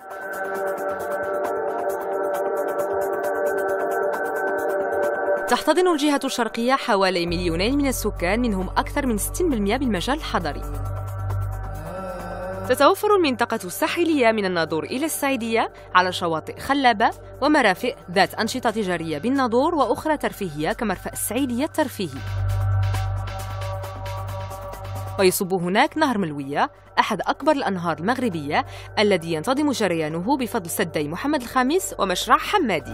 تحتضن الجهة الشرقية حوالي 2 مليون من السكان، منهم أكثر من 60% بالمجال الحضري. تتوفر المنطقة الساحلية من الناظور إلى السعيدية على شواطئ خلابة ومرافق ذات أنشطة تجارية بالناظور وأخرى ترفيهية كمرفأ السعيدية الترفيهي. ويصب هناك نهر ملوية، أحد أكبر الأنهار المغربية الذي ينتظم جريانه بفضل سدي محمد الخامس ومشرع حمادي.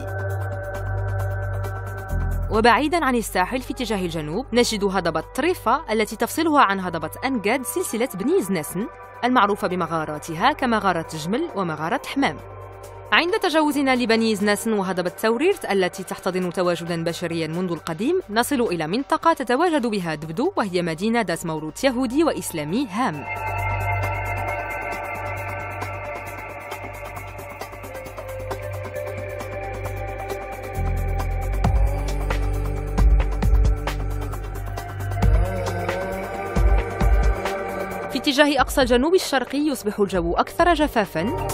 وبعيداً عن الساحل في اتجاه الجنوب نجد هضبة طريفة التي تفصلها عن هضبة أنقاد سلسلة بني زناسن المعروفة بمغاراتها كمغارة جمل ومغارة حمام. عند تجاوزنا لبني زناسن وهضبة توريرت التي تحتضن تواجداً بشرياً منذ القديم، نصل إلى منطقة تتواجد بها دبدو، وهي مدينة ذات موروث يهودي وإسلامي هام. في اتجاه أقصى الجنوب الشرقي يصبح الجو أكثر جفافاً.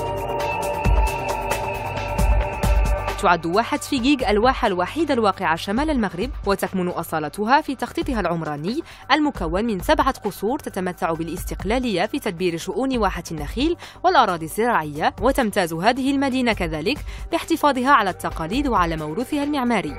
تعد واحة فيجيغ الواحة الوحيدة الواقعة شمال المغرب، وتكمن أصالتها في تخطيطها العمراني المكون من 7 قصور تتمتع بالاستقلالية في تدبير شؤون واحة النخيل والأراضي الزراعية. وتمتاز هذه المدينة كذلك باحتفاظها على التقاليد وعلى موروثها المعماري.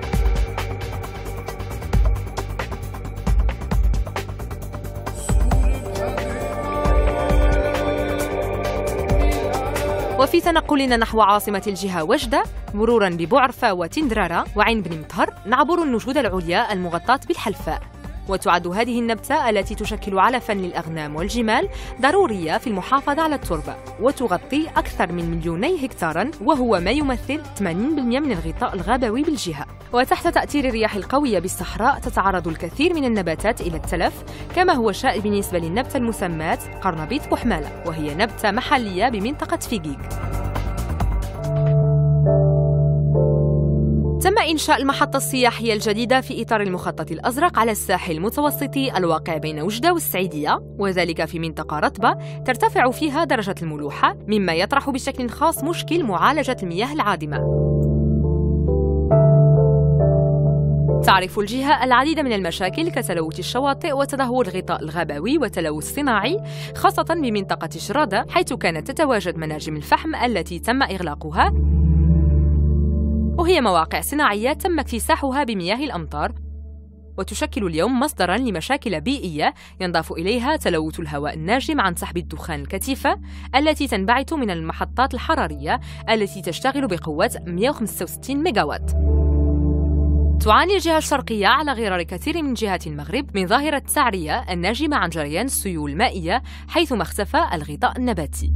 وفي تنقلنا نحو عاصمة الجهة وجدة مروراً ببعرفة وتندرارة وعين بن مطهر نعبر النجود العليا المغطاة بالحلفاء. وتعد هذه النبتة التي تشكل علفاً للأغنام والجمال ضرورية في المحافظة على التربة، وتغطي أكثر من 2 مليون هكتاراً، وهو ما يمثل 80% من الغطاء الغابوي بالجهة. وتحت تأثير الرياح القوية بالصحراء تتعرض الكثير من النباتات إلى التلف، كما هو الشائع بالنسبة للنبتة المسماة قرنبيط بوحمالة، وهي نبتة محلية بمنطقة فيجيغ. تم إنشاء المحطة السياحية الجديدة في إطار المخطط الأزرق على الساحل المتوسطي الواقع بين وجدة والسعيدية، وذلك في منطقة رطبة ترتفع فيها درجة الملوحة، مما يطرح بشكل خاص مشكل معالجة المياه العادمة. تعرف الجهة العديد من المشاكل كتلوث الشواطئ وتدهور الغطاء الغابوي وتلوث صناعي، خاصة بمنطقة جرادة حيث كانت تتواجد مناجم الفحم التي تم إغلاقها، وهي مواقع صناعية تم اكتساحها بمياه الأمطار، وتشكل اليوم مصدراً لمشاكل بيئية ينضاف إليها تلوث الهواء الناجم عن سحب الدخان الكثيفة التي تنبعث من المحطات الحرارية التي تشتغل بقوة 165 ميجاوات. تعاني الجهة الشرقية على غرار كثير من جهات المغرب من ظاهرة التعرية الناجمة عن جريان السيول المائية، حيثما اختفى الغطاء النباتي.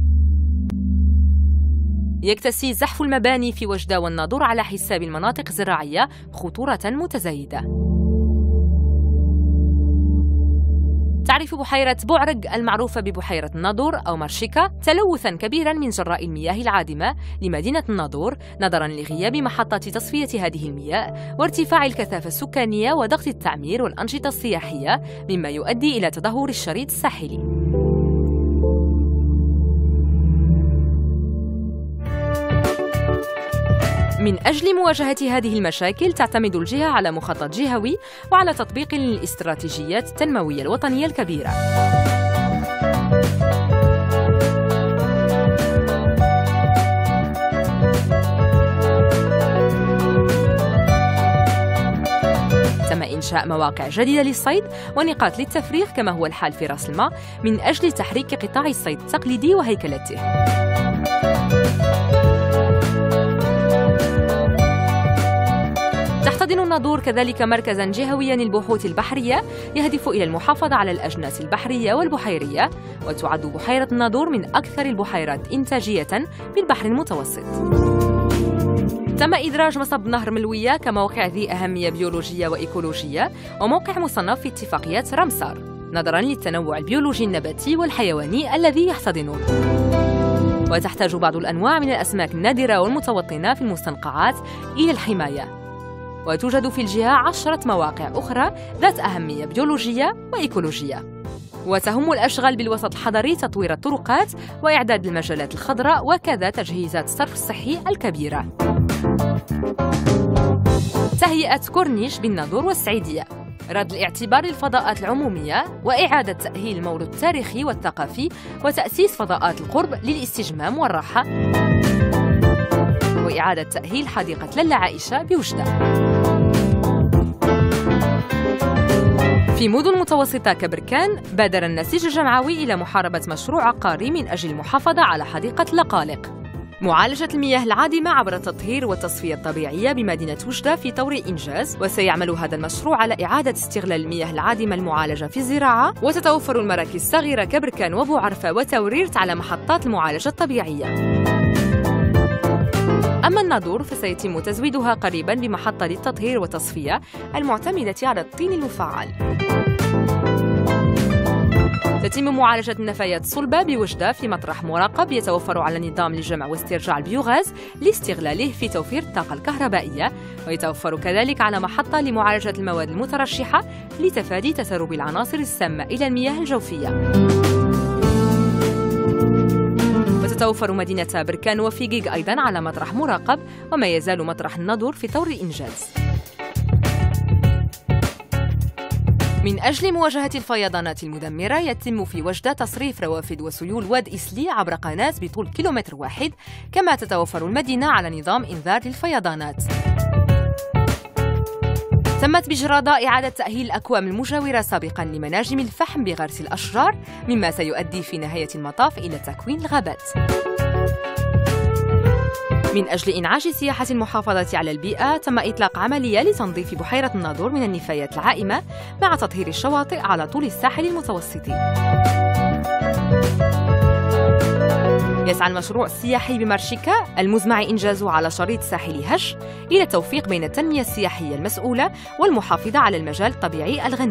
يكتسي زحف المباني في وجدة والناظور على حساب المناطق الزراعية خطورة متزايدة. تعرف بحيرة بعرق المعروفة ببحيرة الناظور أو مرشكة تلوثاً كبيراً من جراء المياه العادمة لمدينة الناظور، نظراً لغياب محطات تصفية هذه المياه وارتفاع الكثافة السكانية وضغط التعمير والأنشطة السياحية، مما يؤدي إلى تدهور الشريط الساحلي. من أجل مواجهة هذه المشاكل تعتمد الجهة على مخطط جهوي وعلى تطبيق للاستراتيجيات التنموية الوطنية الكبيرة. تم إنشاء مواقع جديدة للصيد ونقاط للتفريغ كما هو الحال في راس الماء من أجل تحريك قطاع الصيد التقليدي وهيكلته. تحتضن الناظور كذلك مركزاً جهوياً للبحوث البحرية يهدف إلى المحافظة على الأجناس البحرية والبحيرية، وتعد بحيرة الناظور من أكثر البحيرات إنتاجية بالبحر المتوسط. تم إدراج مصب نهر ملوية كموقع ذي أهمية بيولوجية وإيكولوجية وموقع مصنف في اتفاقيات رامسار، نظراً للتنوع البيولوجي النباتي والحيواني الذي يحتضنه. وتحتاج بعض الأنواع من الأسماك النادرة والمتوطنة في المستنقعات إلى الحماية. وتوجد في الجهة 10 مواقع أخرى ذات أهمية بيولوجية وإيكولوجية. وتهم الأشغال بالوسط الحضري تطوير الطرقات وإعداد المجالات الخضراء وكذا تجهيزات الصرف الصحي الكبيرة. تهيئة كورنيش بالناظور والسعيدية، رد الاعتبار للفضاءات العمومية وإعادة تأهيل الموروث التاريخي والثقافي وتأسيس فضاءات القرب للاستجمام والراحة وإعادة تأهيل حديقة لالا عائشة بوجدة. في مدن متوسطة كبركان بادر النسيج الجمعوي إلى محاربة مشروع عقاري من أجل المحافظة على حديقة اللقالق. معالجة المياه العادمة عبر التطهير والتصفية الطبيعية بمدينة وجدة في طور إنجاز، وسيعمل هذا المشروع على إعادة استغلال المياه العادمة المعالجة في الزراعة، وتتوفر المراكز الصغيرة كبركان وبوعرفة وتوريرت على محطات المعالجة الطبيعية. أما الناظور فسيتم تزويدها قريباً بمحطة للتطهير والتصفية المعتمدة على الطين المفعل. تتم معالجة النفايات الصلبة بوجدة في مطرح مراقب يتوفر على نظام لجمع واسترجاع البيوغاز لاستغلاله في توفير الطاقة الكهربائية، ويتوفر كذلك على محطة لمعالجة المواد المترشحة لتفادي تسرب العناصر السامة إلى المياه الجوفية. وتتوفر مدينة بركان وفيقيق أيضاً على مطرح مراقب، وما يزال مطرح الناظور في طور الإنجاز. من أجل مواجهة الفيضانات المدمرة يتم في وجدة تصريف روافد وسيول واد إسلي عبر قناة بطول كيلومتر واحد، كما تتوفر المدينة على نظام إنذار للفيضانات. تمت بجرادة إعادة تأهيل الأكوام المجاورة سابقاً لمناجم الفحم بغرس الأشجار، مما سيؤدي في نهاية المطاف إلى تكوين الغابات. من أجل إنعاش سياحة المحافظة على البيئة تم إطلاق عملية لتنظيف بحيرة الناظور من النفايات العائمة مع تطهير الشواطئ على طول الساحل المتوسطي. يسعى المشروع السياحي بمرشكة المزمع إنجازه على شريط ساحلي هش إلى التوفيق بين التنمية السياحية المسؤولة والمحافظة على المجال الطبيعي الغني.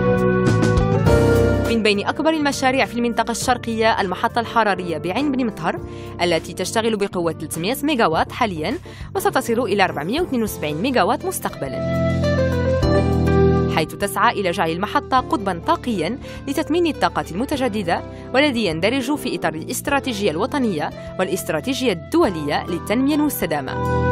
من بين أكبر المشاريع في المنطقة الشرقية المحطة الحرارية بعين بن مطهر التي تشتغل بقوة 300 ميجاوات حالياً وستصل إلى 472 ميجاوات مستقبلاً، حيث تسعى إلى جعل المحطة قطباً طاقياً لتثمين الطاقة المتجددة، والذي يندرج في إطار الاستراتيجية الوطنية والاستراتيجية الدولية للتنمية المستدامة.